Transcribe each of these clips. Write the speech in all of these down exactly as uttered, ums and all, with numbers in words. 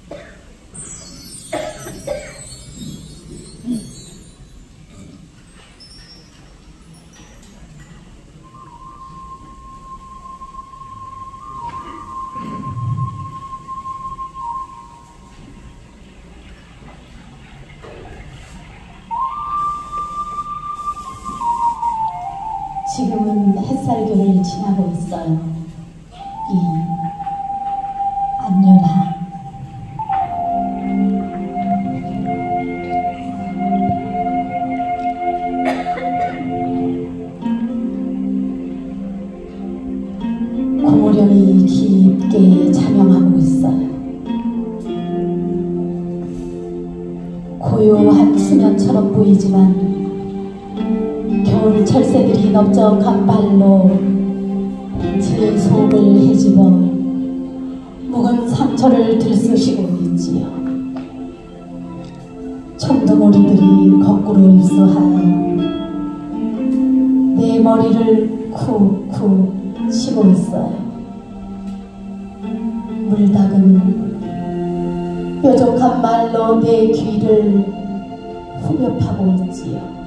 지금은 햇살교를 지나고 있어요. 이 안유나 고무령이 깊게 자명하고 있어요. 고요한 수면처럼 보이지만 겨울 철새들이 넓적한 발로 제 속을 헤집어 묵은 상처를 들쑤시고 있지요. 청동오리들이 거꾸로 입수하여 내 머리를 쿡쿡 치고 있어요. 물닭은 뾰족한 말로 내 귀를 후벼파고 있지요.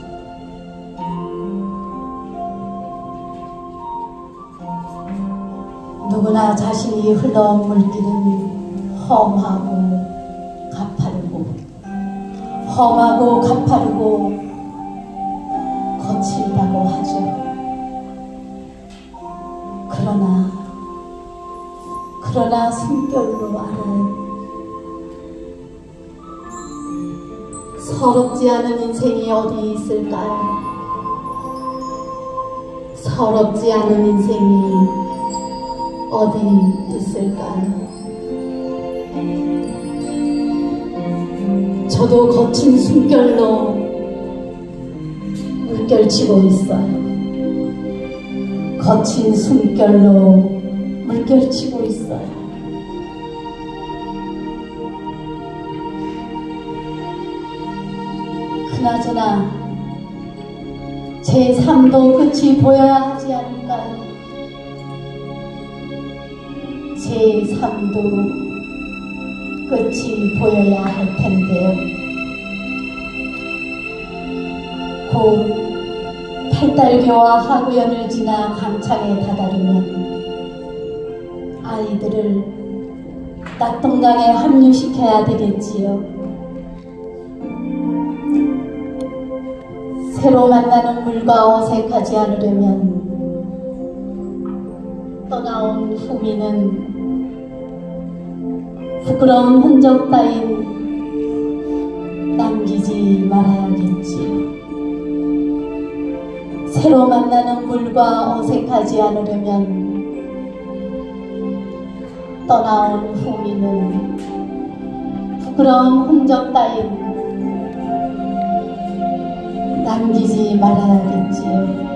누구나 자신이 흘러온 물길은 험하고 가파르고 험하고 가파르고 거칠다고 하죠. 그러나 그러나 숨결로 알아요. 서럽지 않은 인생이 어디 있을까요? 서럽지 않은 인생이 어디 있을까요? 저도 거친 숨결로 물결치고 있어요. 거친 숨결로 물결치고 있어요. 그나저나 제 삶도 끝이 보여야 하지 않을까요? 제 삶도 끝이 보여야 할 텐데요. 곧 팔달교와 하구연을 지나 강창에 다다르면 아이들을 낙동강에 합류시켜야 되겠지요. 새로 만나는 물과 어색하지 않으려면 떠나온 후미는 부끄러운 흔적 따윈 남기지 말아야겠지요. 새로 만나는 물과 어색하지 않으려면 떠나온 후미는 부끄러운 흔적 따윈 남기지 말아야겠지요.